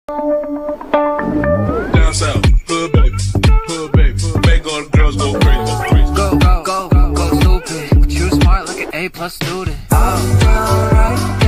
Down south, hood baby, make all the girls go crazy. Go stupid, but you smart like an A+ student. Alright.